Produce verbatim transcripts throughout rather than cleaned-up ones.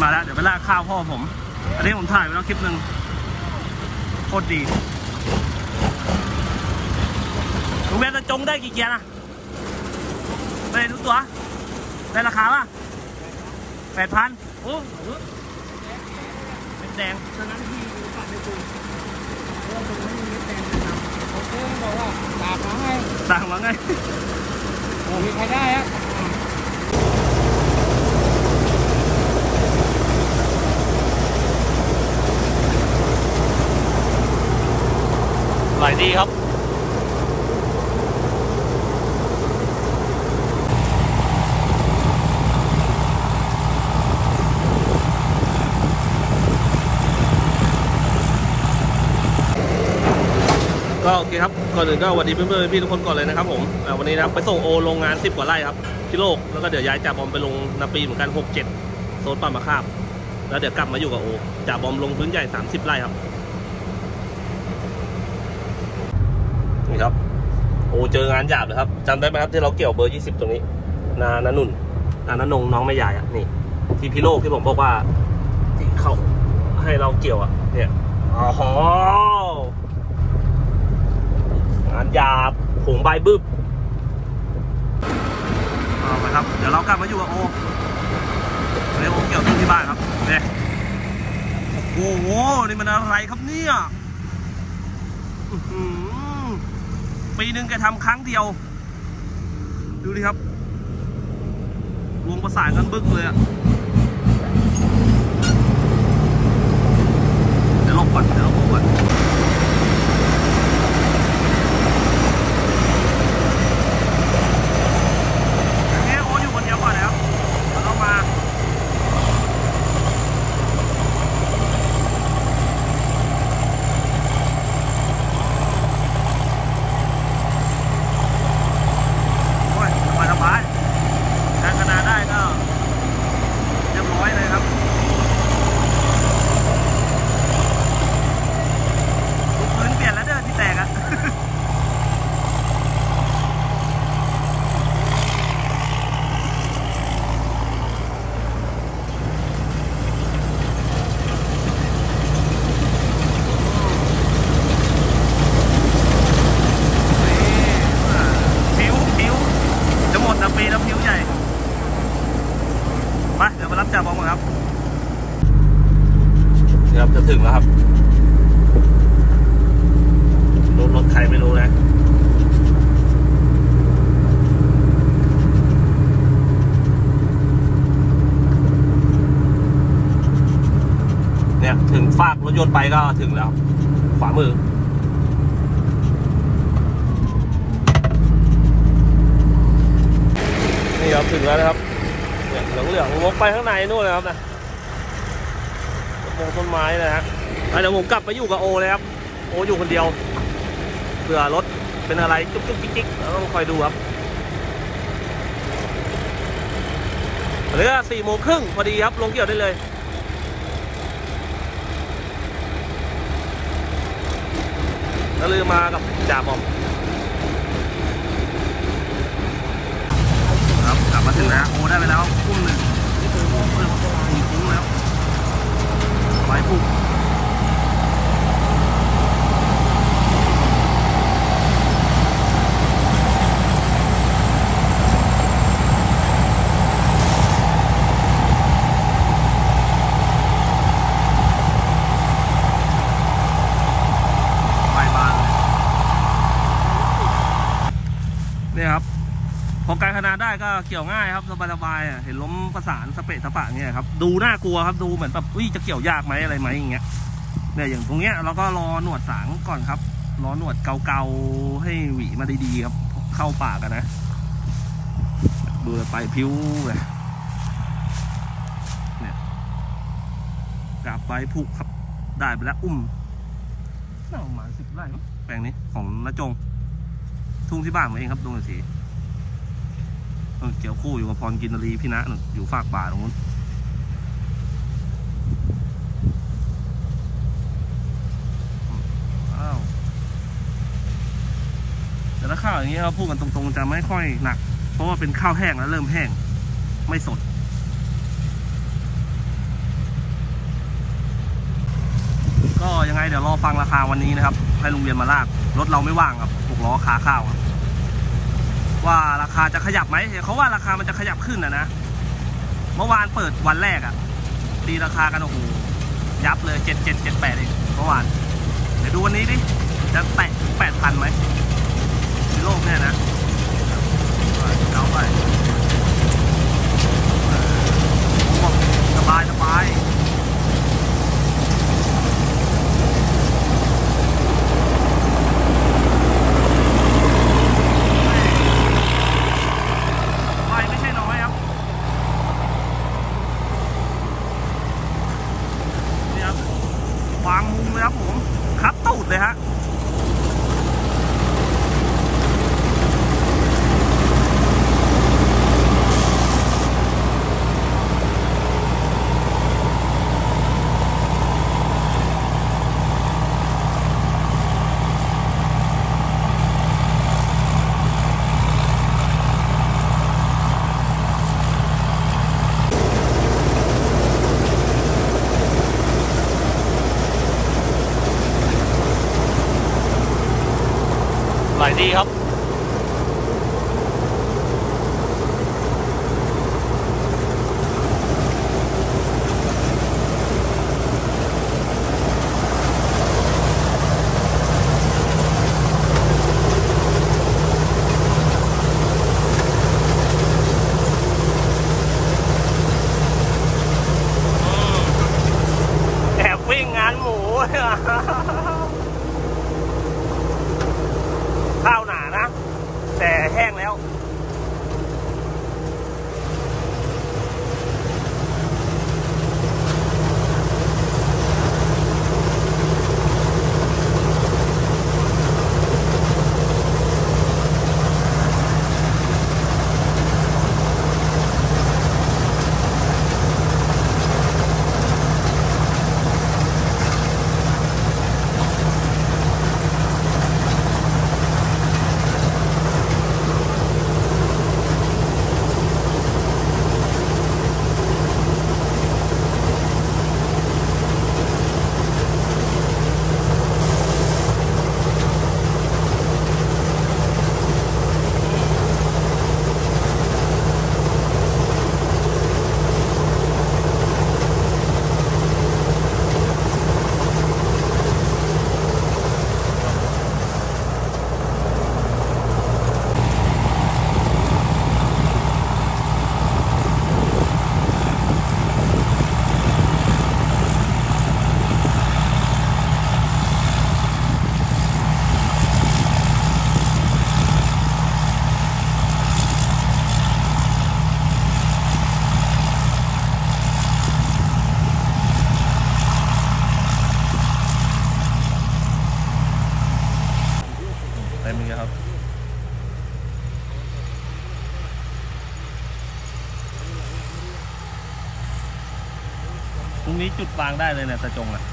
มาแล้วเดี๋ยวไปลากข้าวพ่อผมอันนี้ผมถ่ายไว้แล้วคลิปหนึ่งโคตรดีลุงเบนจะจงได้กี่เกียร์นะได้ทุกตัวได้ราคาป่ะแปดพันโอ้เป็นแดงฉะนั้นที่ตัดไปดูเพราะว่าผมไม่มีเม็ดแดงนะครับโอเคบอกว่าตากมาไงตากมาไงโอ้มีใครได้ฮะไหลดีครับก็โอเคครับก่อนอื่นก็สวัสดีเพื่อนๆพี่ทุกคนก่อนเลยนะครับผมวันนี้นะครับไปส่งโอโรงงานสิบกว่าไร่ครับที่โลกแล้วก็เดี๋ยวย้ายจ่าบอมไปลงนาปีเหมือนกันหกเจ็ดโซนป่ามะคาบแล้วเดี๋ยวกลับมาอยู่กับโอจ่าบอมลงพื้นใหญ่สามสิบไร่ครับนี่ครับโอเจองานหยาบเลยครับจำได้ไหมครับที่เราเกี่ยวเบอร์ยี่สิบตรงนี้นานานุ่นนานาหนงน้องไม่ใหญ่อ่ะนี่ที่พี่โลกที่ผมบอกว่าที่เขาให้เราเกี่ยวอ่ะเนี่ยอ๋องานหยาบผงใบบึ้บเอาไปครับเดี๋ยวเรากลับมาอยู่กับโอเดี๋ยวโอเกี่ยวที่บ้านครับเนี่ยโอ้โหนี่มันอะไรครับเนี่ยปีหนึ่งแกทำครั้งเดียวดูดิครับรวมประสานกันบึ้งเลยอะเดี๋ยวลบก่อนเดี๋ยวลบก่อนจะถึงแล้วครับรถรถใครไม่รู้นะเนี่ยถึงฟากรถยนต์ไปก็ถึงแล้วขวามือนี่ครับถึงแล้วนะครับเนี่ยเหลืองเหลืองวกไปข้างในนู่นเลยครับนะต้นไม้นะฮะเดี๋ยวผมกลับไปอยู่กับโอเลยครับโออยู่คนเดียวเผื่อรถเป็นอะไรจุ๊กจุ๊กจิ๊กจิ๊กเราต้องคอยดูครับเหลือสี่โมงครึ่งพอดีครับลงเกี่ยวได้เลยแล้วลืมมากับจ่าบอมครับกลับมาถึงแล้วโอได้ไปแล้วพุ่งหนึ่งพุ่งพุ่งแล้วไว้ผูกไม่บานนี่ครับพอการขนาดได้ก็เกี่ยวง่ายครับสบายๆอ่ะเห็นล้มประสานสเปะสปะเงี้ยครับดูน่ากลัวครับดูเหมือนแบบอุ้ยจะเกี่ยวยากไหมอะไรไหมอย่างเงี้ยเนี่ยอย่างตรงเนี้ยเราก็รอหนวดสางก่อนครับรอหนวดเกาๆให้หวีมาดีๆครับเข้าปากกันนะดูไปผิวเลยเนี่ยกลับไปผูกครับได้ไปแล้วอุ้มน่าประมาณสิบไร่แปลงนี้ของน้าจงทุ่งที่บ้านผมเองครับดงสีเกี่ยวคู่อยู่กับพรกินรีพี่ณะอยู่ฝากป่าตรงนู้นอ้าวแต่ถ้าข้าวอย่างนี้เราพูดกันตรงๆจะไม่ค่อยหนักเพราะว่าเป็นข้าวแห้งแล้วเริ่มแห้งไม่สดงเดี๋ยวรอฟังราคาวันนี้นะครับให้ลุงเวียนมาลากรถเราไม่ว่างครับหกล้อขาข้าวครับว่าราคาจะขยับไหมเขาว่าราคามันจะขยับขึ้นนะนะเมื่อวานเปิดวันแรกอะตีราคากันโอ้โหยับเลยเจ็ดเจ็ดเจ็ดแปดเองเมื่อวานเดี๋ยวดูวันนี้ดิจะแตะแปดพันไหมในโลกเนี่ยนะเอาไปสบายสบายไม่ใช่น้อยครับนี่ครับวางมุมเลยครับผมคัดตูดเลยฮะไหลดีครับแอบวิ่งงานหมูข้าวหนานะแต่แห้งแล้วเต็มเลยครับตรงนี้จุดวางได้เลยเนี่ยตะจงอ่ะ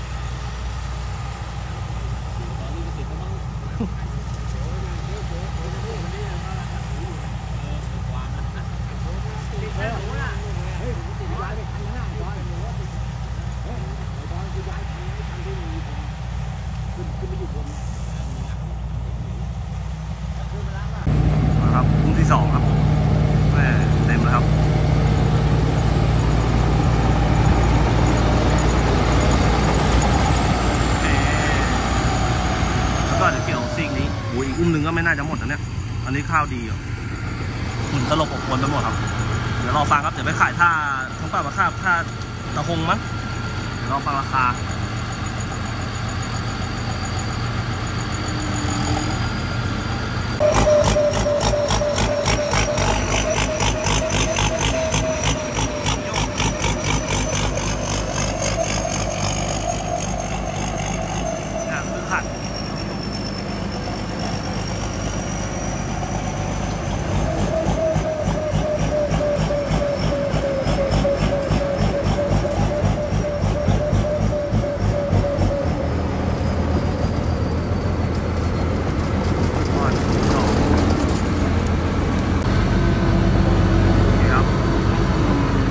ครับคุ้มที่สองครับแม่เต็มแล้วครับแล้วก็เดี๋ยวเกี่ยวซีกนี้โอ้ยอีกอุ้มหนึ่งก็ไม่น่าจะหมดนะเนี่ยอันนี้ข้าวดีอ่ะหมุนตลบอบอวนไปหมดครับเดี๋ยวรอฟังครับเดี๋ยวไปขายท่าทั้งป่ามาค่าท่าตะหงมั้งเดี๋ยวรอฟังราคา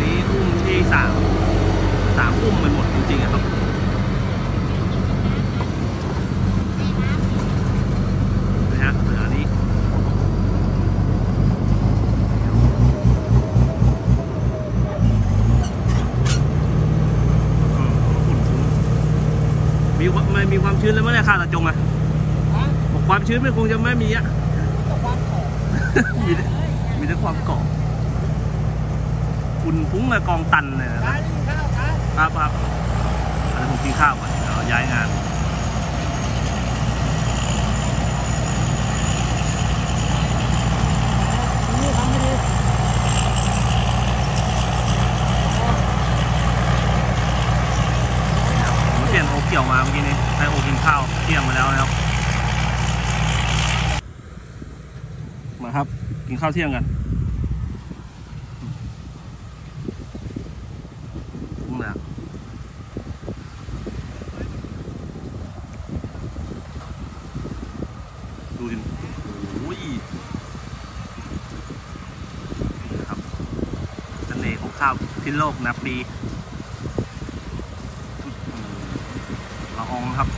สามสามอุ้มไปหมดจริงๆครับไมมีความชื้นแล้วไม่ได้ค่าตะจงอะบอกความชื้นไม่คงจะไม่มีอะมีมีแต่ความเกาะฝุ่นฟุ้งเลยกองตันเลยนะครับครับอะไรผมกินข้าวก่อนเราย้ายงานผมเปลี่ยนโอเกี่ยวมาเมื่อกี้นี้ให้โอกินข้าวเที่ยงมาแล้วนะครับมาครับกินข้าวเที่ยงกันฟุ้งแล้วดูดิโอ้ยนะครับเสน่ห์ของข้าวที่โลกนะปีละอองครับ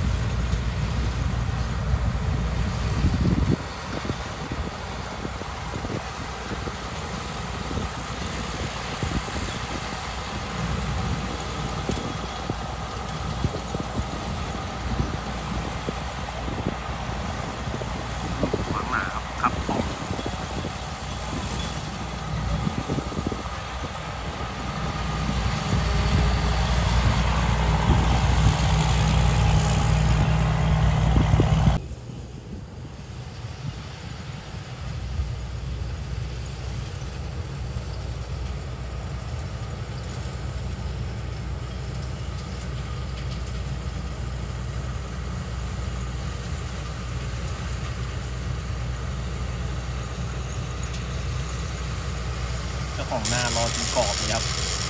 ของหน้ารอจนกรอบเลยครับ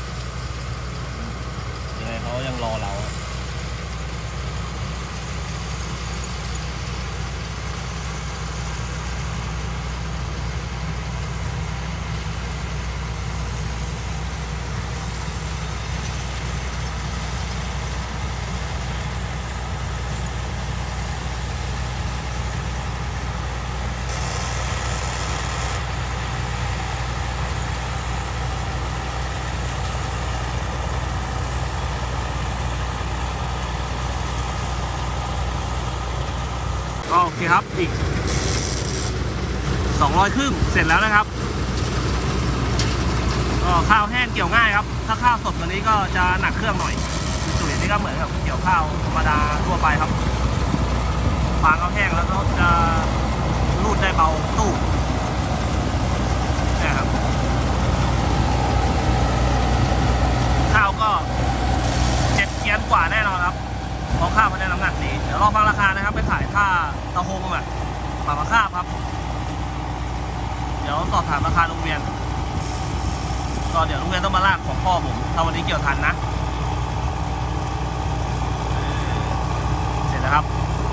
ยังไงเขายังรอเราโอเคครับอีกสองร้อยครึ่งเสร็จแล้วนะครับก็ข้าวแห้งเกี่ยวง่ายครับถ้าข้าวสดตัวนี้ก็จะหนักเครื่องหน่อยสูตรนี้ก็เหมือนกับเกี่ยวข้าวธรรมดาทั่วไปครับฟางข้าวแห้งแล้วก็จะรูดได้เบาตู้นี่ครับข้าวก็เจ็ดเกียนกว่าแน่นอนครับเพราะข้าวมันได้น้ำหนักดีเดี๋ยวรอฟังราคานะครับไปขายท่าตะหงอ่ะปากมะข้าวครับเดี๋ยวสอบถามราคาโรงเรียนก็เดี๋ยวโรงเรียนต้องมาลากของพ่อผมถ้าวันนี้เกี่ยวทันนะเสร็จแล้วครับ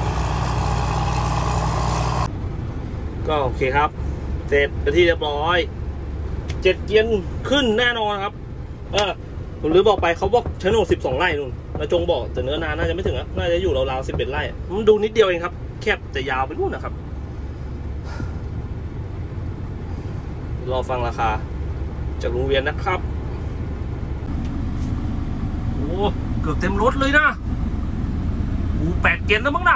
ก็โอเคครับเสร็จเป็นที่เรียบร้อยเจ็ดเกียนขึ้นแน่นอนครับเออผมลืมบอกไปเขาบอกโฉนดสิบสองไร่นู่นแล้วจงบอกแต่เนื้อนานน่าจะไม่ถึงนะน่าจะอยู่ราวๆสิบเอ็ดไร่มันดูนิดเดียวเองครับแคบแต่ยาวไปนู่นนะครับรอฟังราคาจากโรงเรียนนะครับโอ้เกือบเต็มรถเลยนะโอ้แปดเกณฑ์แล้วมั้งนะ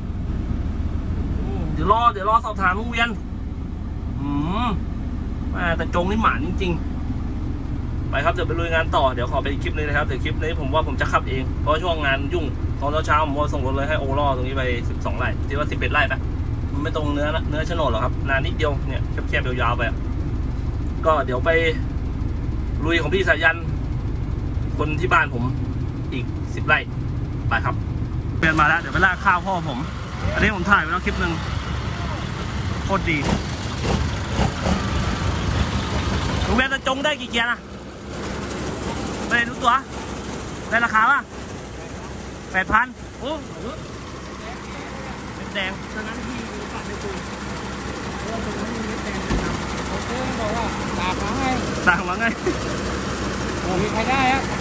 เดี๋ยวรอเดี๋ยวรอสอบถามโรงเรียนอืมแต่จงนี่หมาจริงๆไปครับเดี๋ยวไปลุยงานต่อเดี๋ยวขอไปคลิปนี้นะครับเดี๋ยวคลิปนี้ผมว่าผมจะขับเองเพราะช่วงงานยุ่งตอนเช้าผมส่งรถเลยให้โอล่อตรงนี้ไปสิบสองไร่ที่ว่าสิบเอ็ดไร่ไปมันไม่ตรงเนื้อเนื้อโฉนดหรอกครับนานนิดเดียวเนี่ยแคบๆยาวๆไปก็เดี๋ยวไปลุยของพี่สายันคนที่บ้านผมอีกสิบไร่ไปครับเปลี่ยนมาแล้วเดี๋ยวไปลากข้าวพ่อผมอันนี้ผมถ่ายไปแล้วคลิปหนึ่งโคตรดีลุงเบนจะจงได้กี่เกียร์นะไม่รู้ตัวได้ราคาป่ะแปดพันโอ้เป็นแดงฉะนั้นที่ตัดในตัวเพราะว่าตรงนี้มีแดงนะครับเขาบอกว่าตากมาไงตากมาไงโอ้มีใครได้อะ